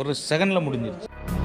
ஒரு செகண்டில் முடிஞ்சிருச்சு.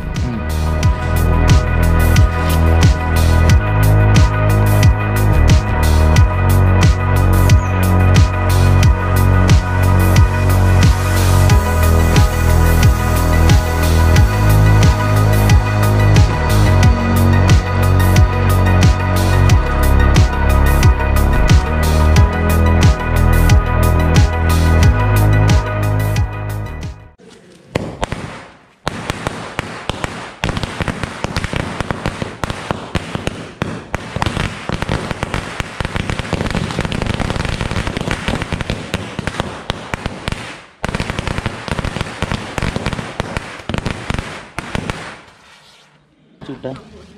சுட்டா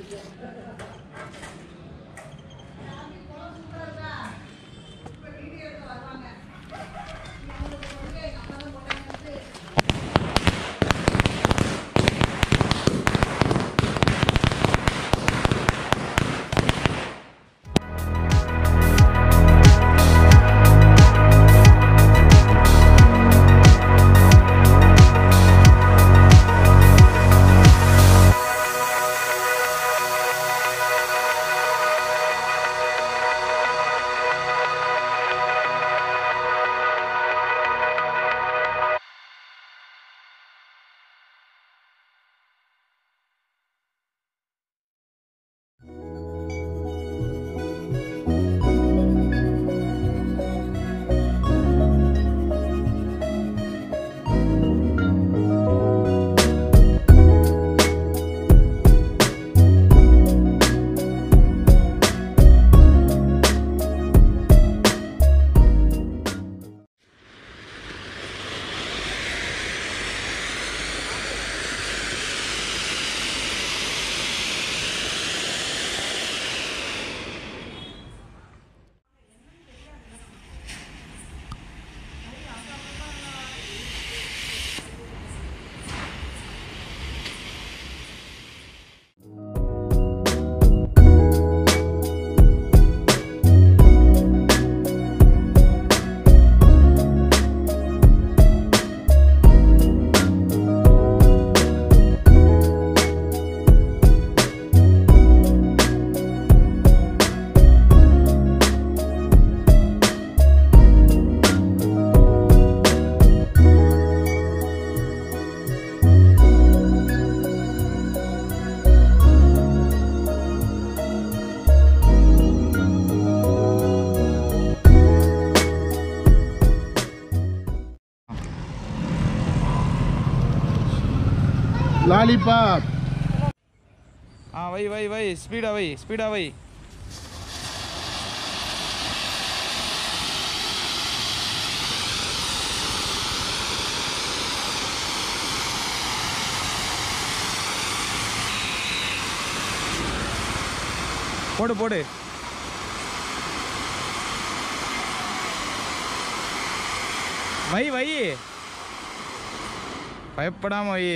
லாலிபாப். வை வை வை ஸ்பீடா வை, ஸ்பீடா வை. போடு போடு. வை வை, பயப்படாம வை.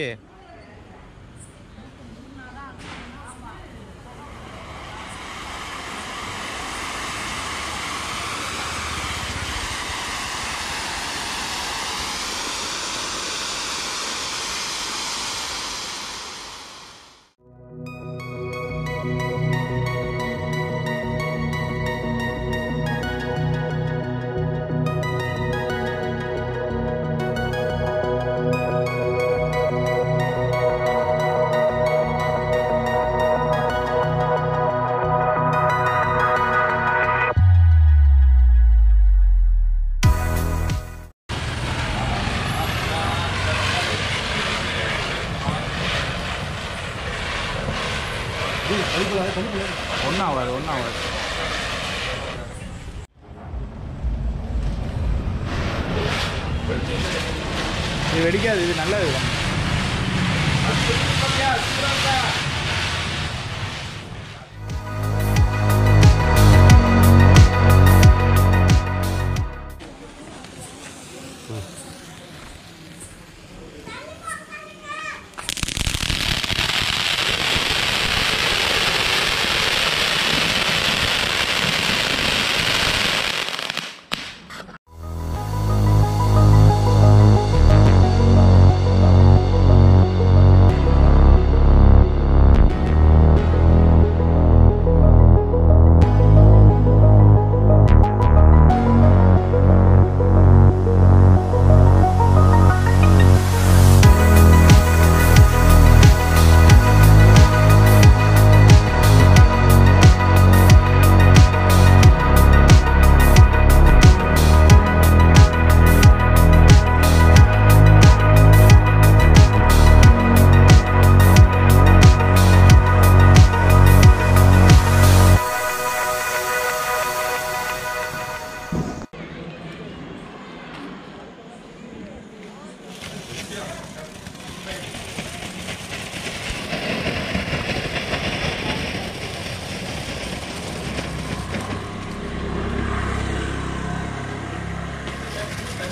ஒன்றும் ஆகாது, ஒன்றும் ஆகாது. இது வெடிக்காது, இது நல்லது.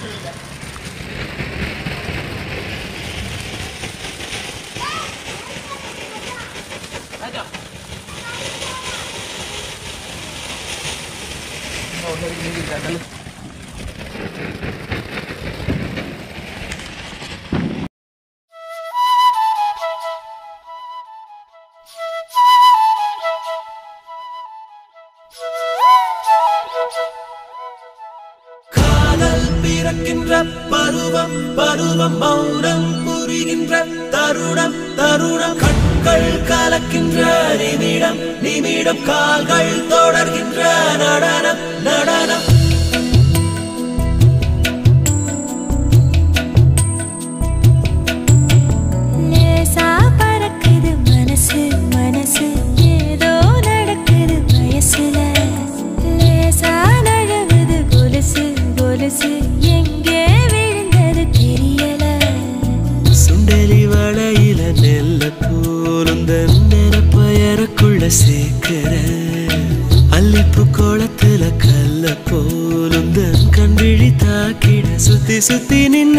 பருவம் பருவம் மௌனம் புரிகின்ற தருணம் தருணம் கண்கள் கலக்கின்ற நிமிடம் நிமிடம் கால்கள் தொடர்கின்ற நடனம் நடனம் லேசா பறக்குது மனசு மனசு ஏதோ நடக்குது வயசுல லேசா நழுவுது கொலுசு கொலுசு எங்கே விழுந்தது தெரியல சுண்டலி வளையில நெல்ல போலுந்த நிறப்பயருக்குள்ள சேர்க்கிற அல்லிப்பு கோலத்துல கல்ல போலுந்த கண்விழி தாக்கிட சுத்தி சுத்தி நின்ன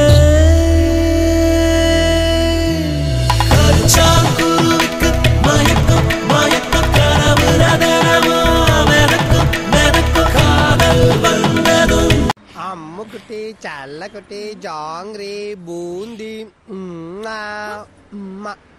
கருச்சாங்குருவுக்கு மயக்கம் மயக்கம் கனவு ரதனமோ மெனக்கும் மெனக்கும் காதல் வந்ததும் அம்முக்குட்டி சல்லக்குட்டி ஜாங்கிரி பூந்தி